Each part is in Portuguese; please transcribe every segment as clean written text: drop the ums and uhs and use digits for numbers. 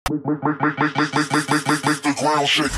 Make the ground shake.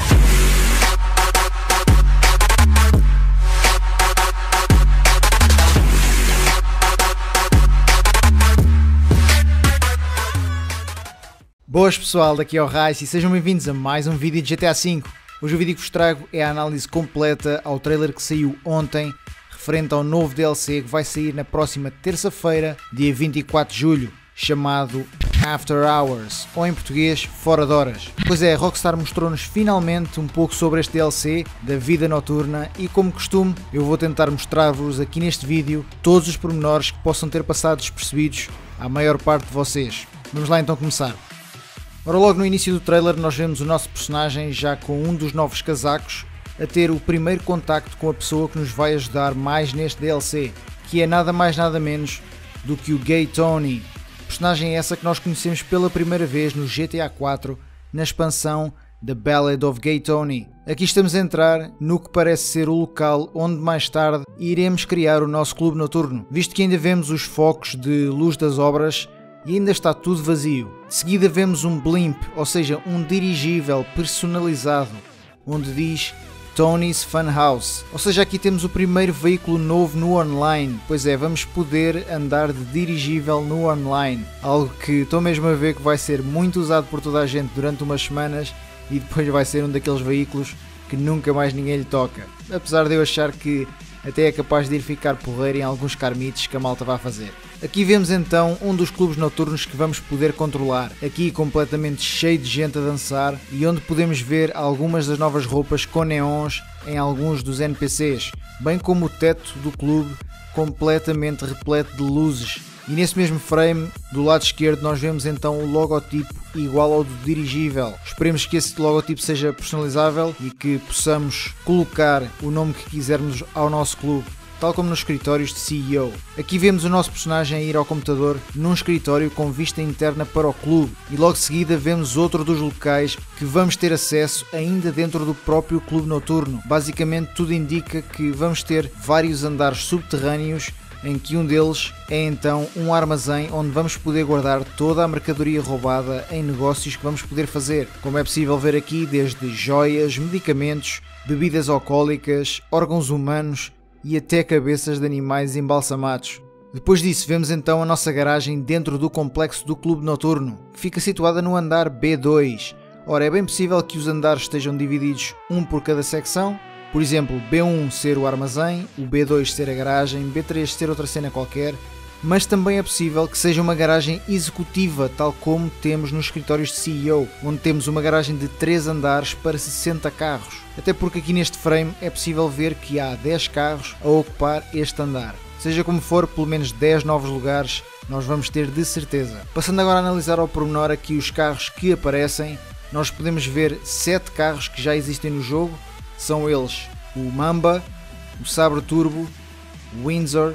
Boas pessoal, daqui é o Rice e sejam bem-vindos a mais um vídeo de GTA V. Hoje o vídeo que vos trago é a análise completa ao trailer que saiu ontem, referente ao novo DLC que vai sair na próxima terça-feira, dia 24 de julho, chamado After Hours, ou em português, Fora de Horas. Pois é, a Rockstar mostrou-nos finalmente um pouco sobre este DLC da vida noturna e, como costume, eu vou tentar mostrar-vos aqui neste vídeo todos os pormenores que possam ter passado despercebidos à maior parte de vocês. Vamos lá então começar. Ora, logo no início do trailer nós vemos o nosso personagem já com um dos novos casacos a ter o primeiro contacto com a pessoa que nos vai ajudar mais neste DLC, que é nada mais nada menos do que o Gay Tony. Personagem essa que nós conhecemos pela primeira vez no GTA 4 na expansão The Ballad of Gay Tony. Aqui estamos a entrar no que parece ser o local onde mais tarde iremos criar o nosso clube noturno, visto que ainda vemos os focos de luz das obras e ainda está tudo vazio. De seguida vemos um blimp, ou seja, um dirigível personalizado, onde diz Tony's Funhouse. Ou seja, aqui temos o primeiro veículo novo no online. Pois é, vamos poder andar de dirigível no online. Algo que estou mesmo a ver que vai ser muito usado por toda a gente durante umas semanas e depois vai ser um daqueles veículos que nunca mais ninguém lhe toca. Apesar de eu achar que até é capaz de ir ficar porreiro em alguns carmitos que a malta vai fazer. Aqui vemos então um dos clubes noturnos que vamos poder controlar, aqui completamente cheio de gente a dançar e onde podemos ver algumas das novas roupas com neons em alguns dos NPCs, bem como o teto do clube completamente repleto de luzes. E nesse mesmo frame, do lado esquerdo, nós vemos então o logotipo igual ao do dirigível. Esperemos que esse logotipo seja personalizável e que possamos colocar o nome que quisermos ao nosso clube, tal como nos escritórios de CEO. Aqui vemos o nosso personagem a ir ao computador num escritório com vista interna para o clube e logo de seguida vemos outro dos locais que vamos ter acesso ainda dentro do próprio clube noturno. Basicamente tudo indica que vamos ter vários andares subterrâneos, em que um deles é então um armazém onde vamos poder guardar toda a mercadoria roubada em negócios que vamos poder fazer. Como é possível ver aqui, desde joias, medicamentos, bebidas alcoólicas, órgãos humanos e até cabeças de animais embalsamados. Depois disso vemos então a nossa garagem dentro do complexo do clube noturno, que fica situada no andar B2. Ora, é bem possível que os andares estejam divididos um por cada secção. Por exemplo, B1 ser o armazém, o B2 ser a garagem, B3 ser outra cena qualquer, mas também é possível que seja uma garagem executiva, tal como temos nos escritórios de CEO, onde temos uma garagem de 3 andares para 60 carros. Até porque aqui neste frame é possível ver que há 10 carros a ocupar este andar. Seja como for, pelo menos 10 novos lugares nós vamos ter de certeza. Passando agora a analisar ao pormenor aqui os carros que aparecem, nós podemos ver 7 carros que já existem no jogo. São eles o Mamba, o Sabre Turbo, o Windsor,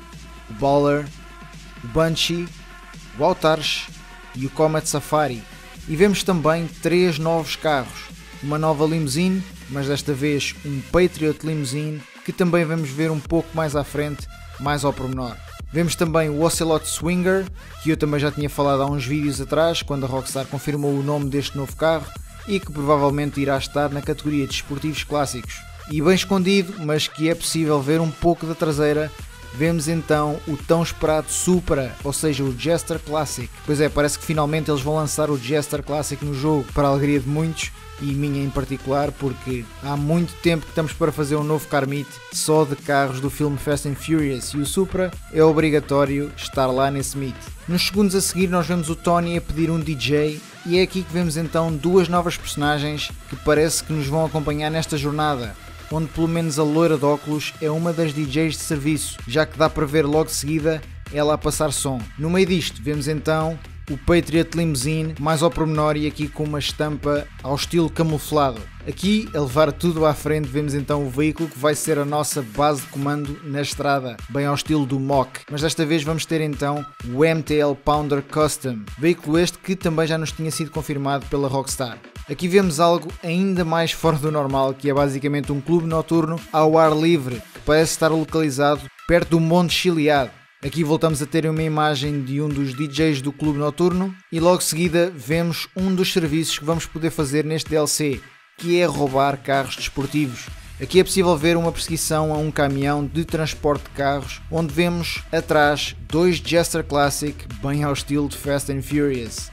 o Baller, o Banshee, o Autarch e o Comet Safari. E vemos também 3 novos carros, uma nova limousine, mas desta vez um Patriot Limousine, que também vamos ver um pouco mais à frente, mais ao pormenor. Vemos também o Ocelot Swinger, que eu também já tinha falado há uns vídeos atrás, quando a Rockstar confirmou o nome deste novo carro, e que provavelmente irá estar na categoria de esportivos clássicos. E bem escondido, mas que é possível ver um pouco da traseira, vemos então o tão esperado Supra, ou seja, o Jester Classic. Pois é, parece que finalmente eles vão lançar o Jester Classic no jogo, para a alegria de muitos, e minha em particular, porque há muito tempo que estamos para fazer um novo car meet só de carros do filme Fast and Furious, e o Supra é obrigatório estar lá nesse meet. Nos segundos a seguir nós vemos o Tony a pedir um DJ, e é aqui que vemos então 2 novas personagens que parece que nos vão acompanhar nesta jornada, onde pelo menos a loira de óculos é uma das DJs de serviço, já que dá para ver logo de seguida ela a passar som. No meio disto vemos então o Patriot Limousine mais ao pormenor e aqui com uma estampa ao estilo camuflado. Aqui, a levar tudo à frente, vemos então o veículo que vai ser a nossa base de comando na estrada, bem ao estilo do Mach. Mas desta vez vamos ter então o MTL Pounder Custom, veículo este que também já nos tinha sido confirmado pela Rockstar. Aqui vemos algo ainda mais fora do normal, que é basicamente um clube noturno ao ar livre, que parece estar localizado perto do Monte Chiliad. Aqui voltamos a ter uma imagem de um dos DJs do clube noturno e logo de seguida vemos um dos serviços que vamos poder fazer neste DLC, que é roubar carros desportivos. Aqui é possível ver uma perseguição a um caminhão de transporte de carros, onde vemos atrás 2 Jester Classic bem ao estilo de Fast and Furious.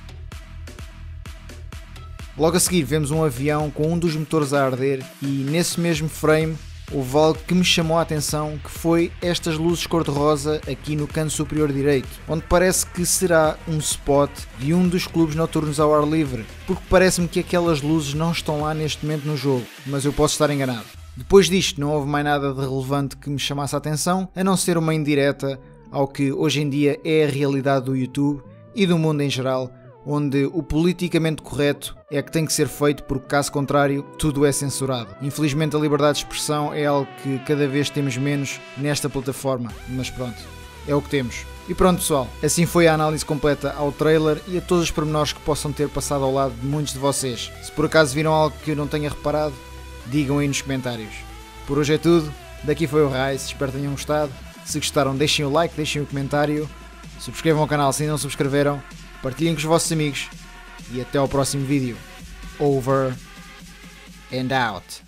Logo a seguir vemos um avião com um dos motores a arder e nesse mesmo frame houve algo que me chamou a atenção, que foi estas luzes cor-de-rosa aqui no canto superior direito, onde parece que será um spot de um dos clubes noturnos ao ar livre, porque parece-me que aquelas luzes não estão lá neste momento no jogo, mas eu posso estar enganado. Depois disto não houve mais nada de relevante que me chamasse a atenção, a não ser uma indireta ao que hoje em dia é a realidade do YouTube e do mundo em geral, onde o politicamente correto é que tem que ser feito porque caso contrário tudo é censurado. Infelizmente a liberdade de expressão é algo que cada vez temos menos nesta plataforma, mas pronto, é o que temos. E pronto pessoal, assim foi a análise completa ao trailer e a todos os pormenores que possam ter passado ao lado de muitos de vocês. Se por acaso viram algo que eu não tenha reparado, digam aí nos comentários. Por hoje é tudo, daqui foi o Rise, espero que tenham gostado. Se gostaram deixem o like, deixem o comentário, subscrevam o canal se ainda não subscreveram, partilhem com os vossos amigos e até ao próximo vídeo. Over and out.